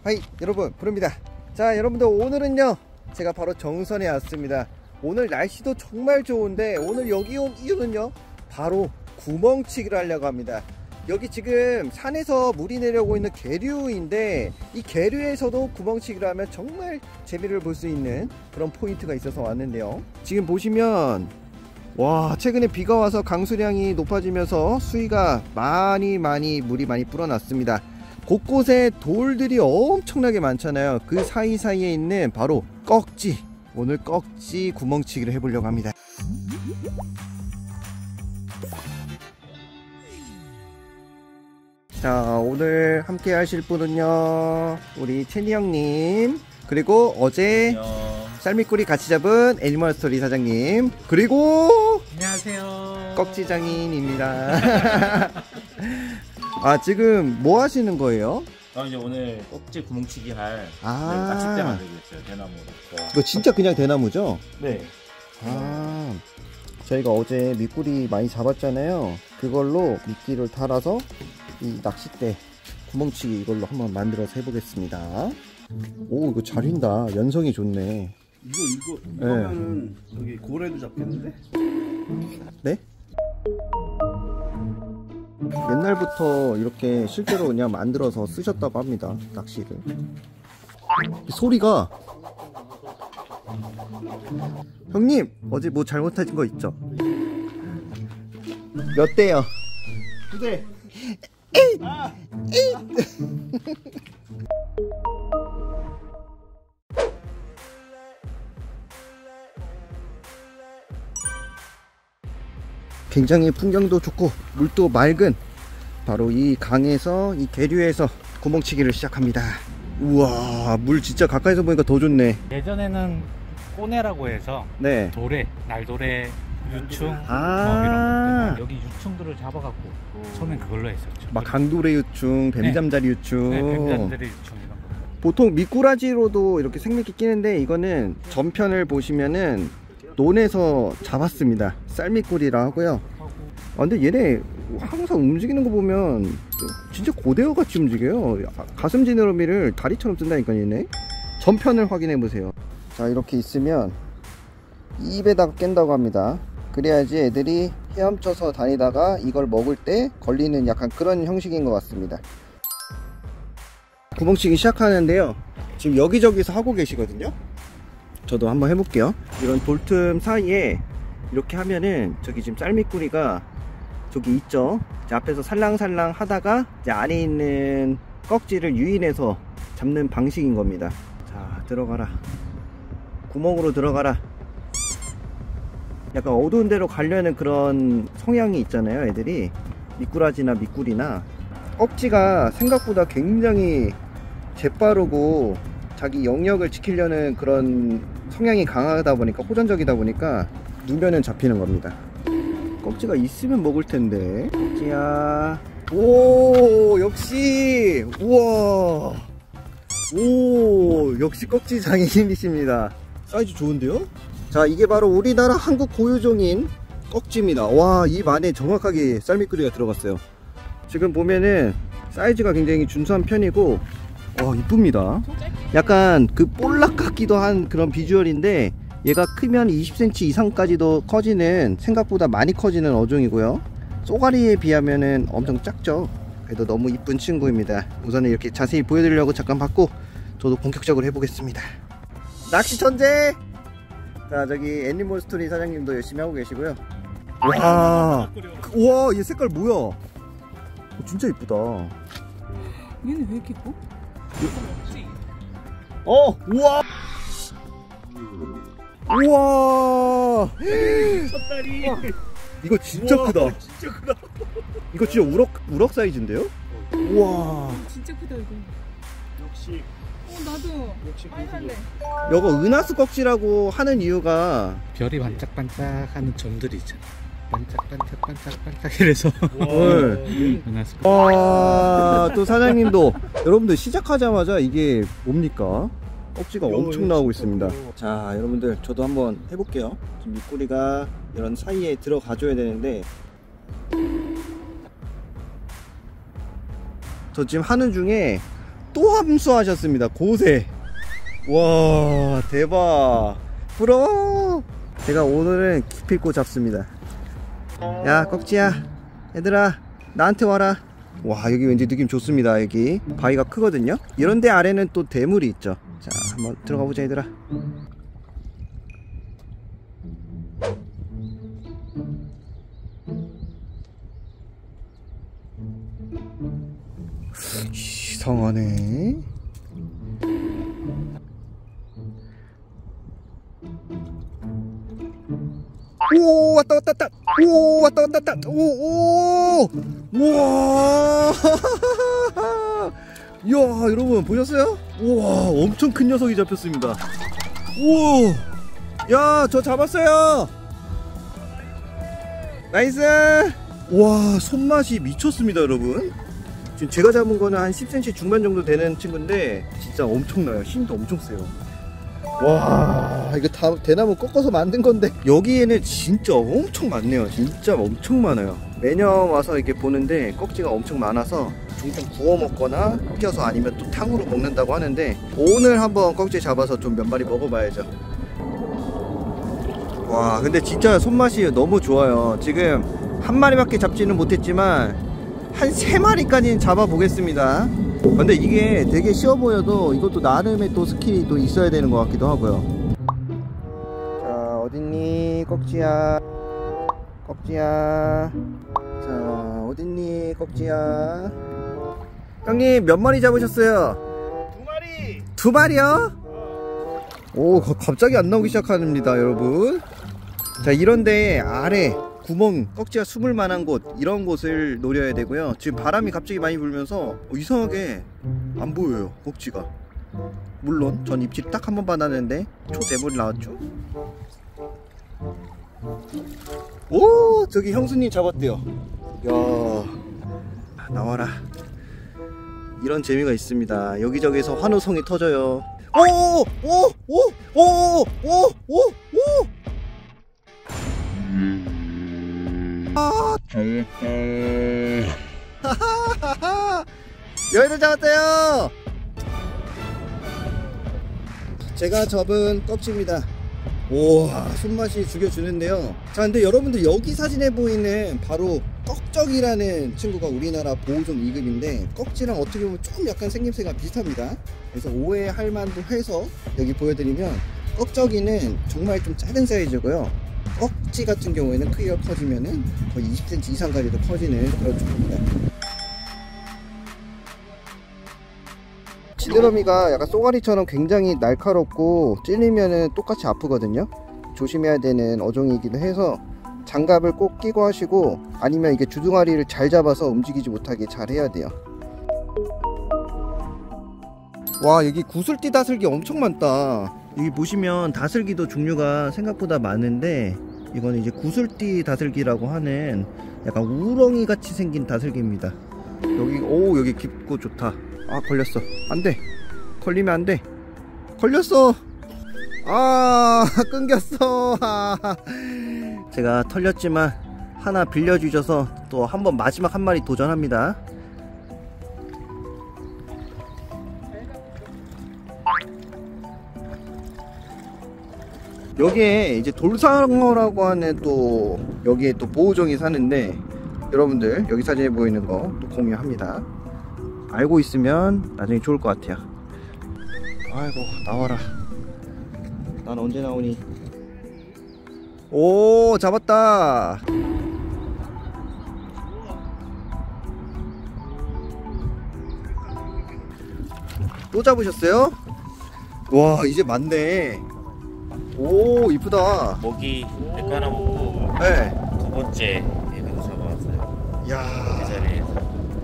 하이 여러분, 부릅니다. 자, 여러분들 오늘은요 제가 바로 정선에 왔습니다. 오늘 날씨도 정말 좋은데 오늘 여기 온 이유는요 바로 구멍치기를 하려고 합니다. 여기 지금 산에서 물이 내려오고 있는 계류인데 이 계류에서도 구멍치기를 하면 정말 재미를 볼 수 있는 그런 포인트가 있어서 왔는데요. 지금 보시면 와, 최근에 비가 와서 강수량이 높아지면서 수위가 물이 많이 불어났습니다. 곳곳에 돌들이 엄청나게 많잖아요. 그 사이사이에 있는 바로 꺽지, 오늘 꺽지 구멍치기를 해보려고 합니다. 자, 오늘 함께 하실 분은요 우리 채니 형님, 그리고 어제 쌀미꾸리 같이 잡은 애니멀스토리 사장님, 그리고 안녕하세요, 꺽지 장인입니다. 아, 지금 뭐 하시는 거예요? 이제 오늘 꺽지 구멍치기 할 낚싯대 만들고 있어요. 대나무로. 이거 진짜 그냥 대나무죠? 네. 아, 저희가 어제 미꾸리 많이 잡았잖아요. 그걸로 미끼를 달아서 이 낚싯대 구멍치기 이걸로 한번 만들어서 해보겠습니다. 오, 이거 잘 휜다. 연성이 좋네. 이거면은 여기 고래도 잡겠는데? 네? 옛날부터 이렇게 실제로 그냥 만들어서 쓰셨다고 합니다, 낚시를. 소리가. 형님, 어제 뭐 잘못하신 거 있죠? 몇 대요? 2대. 굉장히 풍경도 좋고 물도 맑은 바로 이 강에서, 이 계류에서 구멍치기를 시작합니다. 우와, 물 진짜 가까이서 보니까 더 좋네. 예전에는 꼬네라고 해서 네. 도래, 날도래, 유충 아, 이런 거, 여기 유충들을 잡아갖고 처음엔 그걸로 했었죠. 막 강도래 유충, 뱀잠자리 유충. 네, 뱀잠자리 유충 이런 거. 보통 미꾸라지로도 이렇게 생미끼 끼는데 이거는 전편을 보시면은 논에서 잡았습니다. 쌀미꾸리라 하고요. 아, 근데 얘네 항상 움직이는 거 보면 진짜 고대어 같이 움직여요. 가슴 지느러미를 다리처럼 쓴다니까 얘네. 전편을 확인해 보세요. 자, 이렇게 있으면 입에다가 깬다고 합니다. 그래야지 애들이 헤엄쳐서 다니다가 이걸 먹을 때 걸리는 약간 그런 형식인 것 같습니다. 구멍치기 시작하는데요, 지금 여기저기서 하고 계시거든요. 저도 한번 해볼게요. 이런 돌틈 사이에 이렇게 하면은 저기 지금 쌀미꾸리가 저기 있죠. 이제 앞에서 살랑살랑 하다가 이제 안에 있는 꺽지를 유인해서 잡는 방식인 겁니다. 자, 들어가라. 구멍으로 들어가라. 약간 어두운 데로 가려는 그런 성향이 있잖아요, 애들이. 미꾸라지나 미꾸리나. 꺽지가 생각보다 굉장히 재빠르고 자기 영역을 지키려는 그런 성향이 강하다 보니까, 호전적이다 보니까 누면은 잡히는 겁니다. 꺽지가 있으면 먹을 텐데. 꺽지야. 오, 역시. 우와. 오, 역시 꺽지 장인이십니다. 사이즈 좋은데요? 자, 이게 바로 우리나라 한국 고유종인 꺽지입니다. 와, 입 안에 정확하게 쌀미꾸리가 들어갔어요. 지금 보면은 사이즈가 굉장히 준수한 편이고, 와, 이쁩니다. 약간 그 볼락 같기도 한 그런 비주얼인데, 얘가 크면 20cm 이상까지도 커지는, 생각보다 많이 커지는 어종이고요. 쏘가리에 비하면은 엄청 작죠. 그래도 너무 이쁜 친구입니다. 우선은 이렇게 자세히 보여드리려고 잠깐 봤고, 저도 본격적으로 해보겠습니다. 낚시 천재! 자, 저기 애니멀스토리 사장님도 열심히 하고 계시고요. 와, 우와, 얘 색깔 뭐야? 진짜 이쁘다. 얘는 왜 이렇게 이뻐? 우와! 우와! 첫다리. 이거 진짜 우와, 크다. 진짜 크다. 이거 진짜 우럭 사이즈인데요? 우와. 진짜 크다 이거. 역시 나도 많이 살래. 이거 은하수 꺽지라고 하는 이유가 별이 반짝반짝하는 점들이 있잖아. 반짝반짝반짝반짝 이래서 은하수. 와, 또 사장님도 여러분들 시작하자마자 이게 뭡니까? 꺽지가 엄청 나오고 있습니다. 자, 여러분들 저도 한번 해볼게요. 지금 미꾸리가 이런 사이에 들어가줘야 되는데, 저 지금 하는 중에 또 함수하셨습니다. 고세. 와, 대박. 부러워. 제가 오늘은 기필코 잡습니다. 야, 꺽지야, 얘들아, 나한테 와라. 와, 여기 왠지 느낌 좋습니다. 여기 바위가 크거든요. 이런데 아래는 또 대물이 있죠. 자, 한번 들어가 보자, 얘들아. 이상하네. 오, 왔다 왔다 왔다. 오, 왔다 왔다 왔다. 오, 오. 우와. 이야, 여러분 보셨어요? 우와, 엄청 큰 녀석이 잡혔습니다. 오. 야, 저 잡았어요. 나이스. 와, 손맛이 미쳤습니다, 여러분. 지금 제가 잡은 거는 한 10cm 중반 정도 되는 친구인데 진짜 엄청나요. 힘도 엄청 세요. 와, 이거 다 대나무 꺾어서 만든 건데 여기에는 진짜 엄청 많네요. 진짜 엄청 많아요. 매년 와서 이렇게 보는데 꺽지가 엄청 많아서 종종 구워 먹거나 튀겨서 아니면 또 탕으로 먹는다고 하는데 오늘 한번 꺽지 잡아서 좀 몇 마리 먹어봐야죠. 와, 근데 진짜 손맛이 너무 좋아요. 지금 한 마리밖에 잡지는 못했지만 한 3마리까지는 잡아보겠습니다. 근데 이게 되게 쉬워 보여도 이것도 나름의 또 스킬이 또 있어야 되는 것 같기도 하고요. 자, 어딨니 꺽지야. 꺽지야. 자, 어딨니 꺽지야. 형님 몇 마리 잡으셨어요? 2마리. 2마리요? 오, 갑자기 안 나오기 시작합니다, 여러분. 자, 이런데 아래 구멍, 꺽지가 숨을 만한 곳, 이런 곳을 노려야 되고요. 지금 바람이 갑자기 많이 불면서 이상하게 안 보여요, 꺽지가. 물론 전 입질 딱 한 번 받았는데 초대물이 나왔죠. 오, 저기 형수님 잡았대요. 야, 나와라. 이런 재미가 있습니다. 여기저기서 환호성이 터져요. 오. 여기도 잡았어요. 제가 잡은 꺽지입니다. 우와, 손맛이 죽여주는데요. 자, 근데 여러분들 여기 사진에 보이는 바로 꺽적이라는 친구가 우리나라 보호종 2급인데 꺽지랑 어떻게 보면 좀 약간 생김새가 비슷합니다. 그래서 오해할 만도 해서 여기 보여드리면 꺽적이는 정말 좀 작은 사이즈고요. 꺽지 같은 경우에는 크기가 커지면은 거의 20cm 이상까지도 커지는 그런 종입니다. 지느러미가 약간 쏘가리처럼 굉장히 날카롭고 찔리면은 똑같이 아프거든요. 조심해야 되는 어종이기도 해서 장갑을 꼭 끼고 하시고 아니면 이게 주둥아리를 잘 잡아서 움직이지 못하게 잘 해야 돼요. 와, 여기 구슬띠 다슬기 엄청 많다. 여기 보시면 다슬기도 종류가 생각보다 많은데 이거는 이제 구슬띠 다슬기라고 하는 약간 우렁이 같이 생긴 다슬기입니다. 여기, 오, 여기 깊고 좋다. 아, 걸렸어. 안돼. 걸리면 안돼. 걸렸어. 아, 끊겼어. 제가 털렸지만 하나 빌려주셔서 또 한번 마지막 한 마리 도전합니다. 여기에 이제 돌상어라고 하는 또 여기에 또 보호종이 사는데 여러분들 여기 사진에 보이는 거 또 공유합니다. 알고 있으면 나중에 좋을 것 같아요. 아이고, 나와라. 난 언제 나오니. 오, 잡았다. 또 잡으셨어요? 와, 이제 많네. 오, 이쁘다. 모기 몇 개 하나 먹고 네. 2번째 얘도 잡아왔어요. 야, 그 자리에서.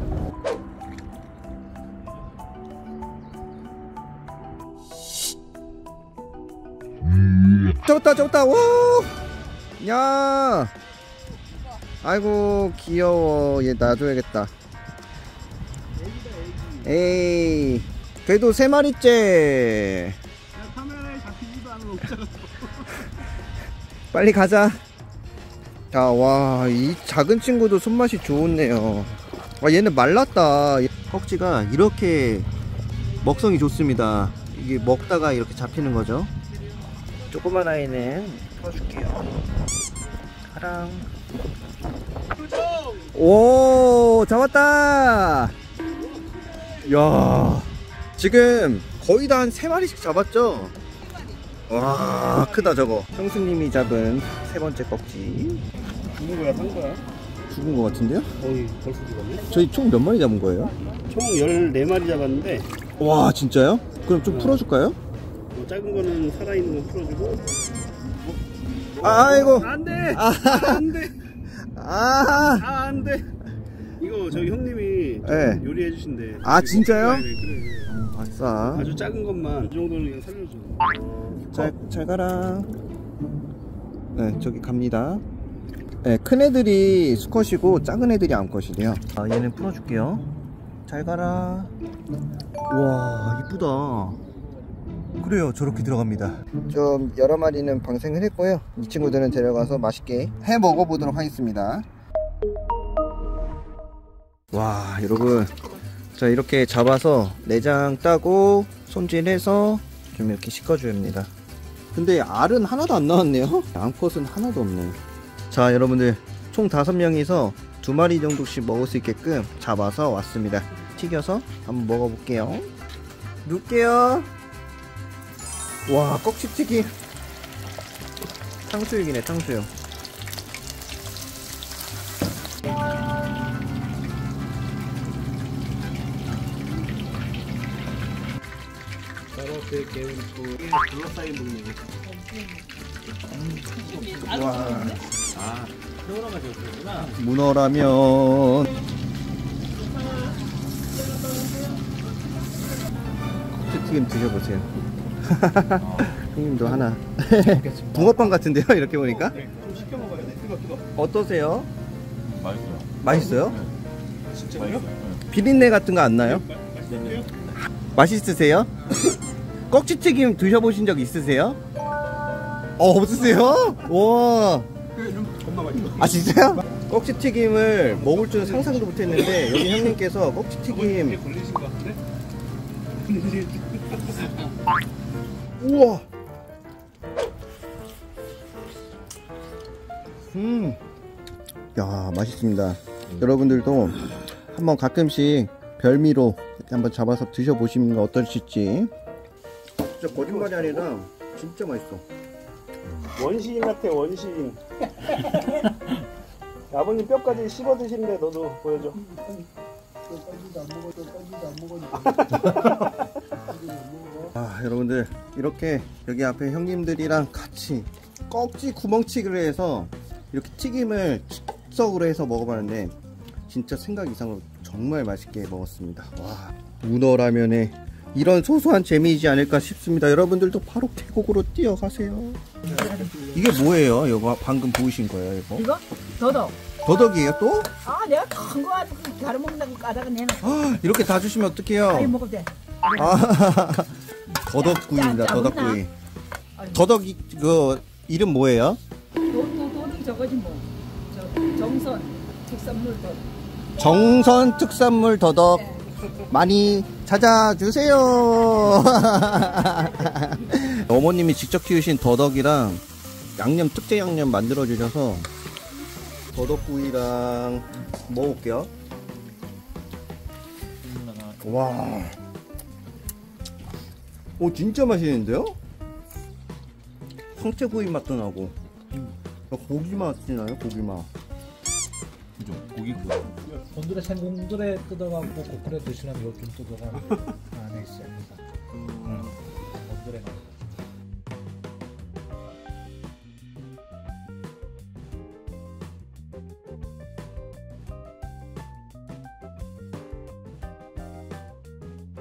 잡았다. 오, 야, 아이고 귀여워. 얘 놔줘야겠다. 에이, 그래도 3마리째. 카메라에 잡히지도 않은 옥자가 빨리 가자. 자, 와, 이 작은 친구도 손맛이 좋네요. 와, 얘는 말랐다. 꺽지가 이렇게 먹성이 좋습니다. 이게 먹다가 이렇게 잡히는 거죠. 조그만 아이는 풀어줄게요. 가랑. 오, 잡았다. 야, 지금 거의 다 한 3마리씩 잡았죠? 와, 크다 저거. 형수님이 잡은 3번째 꺽지. 죽은 거야, 산 거야? 죽은 거 같은데요? 거의 벌써 죽었네. 저희 총 몇 마리 잡은 거예요? 총 14마리 잡았는데 와, 진짜요? 그럼 좀 풀어줄까요? 작은 거는 살아있는 거 풀어주고. 아이고. 안돼. 아, 안돼. 안돼. 이거 저기 형님이 네. 요리해 주신대. 아, 진짜요? 그래. 아싸. 아주 작은 것만 이 정도는 그냥 살려줘. 잘 가라. 네, 저기 갑니다. 네, 큰 애들이 수컷이고 작은 애들이 암컷이래요. 아, 얘는 풀어줄게요. 잘 가라. 와, 이쁘다. 그래요, 저렇게 들어갑니다. 좀 여러 마리는 방생을 했고요. 이 친구들은 데려가서 맛있게 해 먹어보도록 하겠습니다. 와, 여러분, 자, 이렇게 잡아서 내장 따고 손질해서 좀 이렇게 씻어줘야 합니다. 근데 알은 하나도 안 나왔네요. 암컷은 하나도 없네. 자, 여러분들 총 5명이서 2마리 정도씩 먹을 수 있게끔 잡아서 왔습니다. 튀겨서 한번 먹어볼게요. 넣을게요. 와, 꺽치튀김. 탕수육이네, 탕수육. 저렇게 개운고 둘러싸인 부분이 와, 아, 여러가지고 그러구나. 문어라면. 꺽치튀김 드셔보세요. 형님도 하나. 붕어빵 같은데요, 이렇게 보니까? 좀 시켜 먹어야 돼. 뜨거. 어떠세요? 맛있어요. 맛있어요? 진짜요? 비린내 같은 거 안 나요? 맛있어요? 맛있으세요? 꺽치튀김 드셔보신 적 있으세요? 없으세요? 와. 겁나 맛있어. 아, 진짜요? 꺽치튀김을 먹을 줄은 상상도 못했는데 여기 형님께서 꺽치튀김. 걸리신 것 같은데? 우와. 야, 맛있습니다. 여러분들도 한번 가끔씩 별미로 이렇게 한번 잡아서 드셔보시는 거 어떠실지. 진짜 거짓말이 아니라 진짜 맛있어. 원시인 같아, 원시인. 아버님 뼈까지 씹어 드시는데 너도 보여줘. 아, 여러분들 이렇게 여기 앞에 형님들이랑 같이 꺽지 구멍치기를 해서 이렇게 튀김을 즉석으로 해서 먹어봤는데 진짜 생각 이상으로 정말 맛있게 먹었습니다. 와, 문어라면에 이런 소소한 재미이지 않을까 싶습니다. 여러분들도 바로 계곡으로 뛰어가세요. 이게 뭐예요? 이거 방금 보이신 거예요, 이거? 이거? 더덕. 더덕이에요, 또? 아, 내가 큰 거 가지고 다른 먹는다고 까다가 내놔. 아, 이렇게 다 주시면 어떡해요? 아니, 먹어도 돼. 아, 더덕구이입니다. 더덕구이. 더덕 그 이름 뭐예요? 도둑 저거지 뭐. 정선 특산물 더덕. 정선 특산물 더덕 많이 찾아주세요. 어머님이 직접 키우신 더덕이랑 양념 특제 양념 만들어 주셔서 더덕구이랑 먹어볼게요. 와, 오, 진짜 맛있는데요? 성태구이 맛도 나고 고기 맛이 나요. 고기 맛. 그죠? 고기 구워. 곤드레 생곤드레 뜯어갖고 고꾸레 드시면 이거 좀 뜯어가 안에 있어요. 곤드레.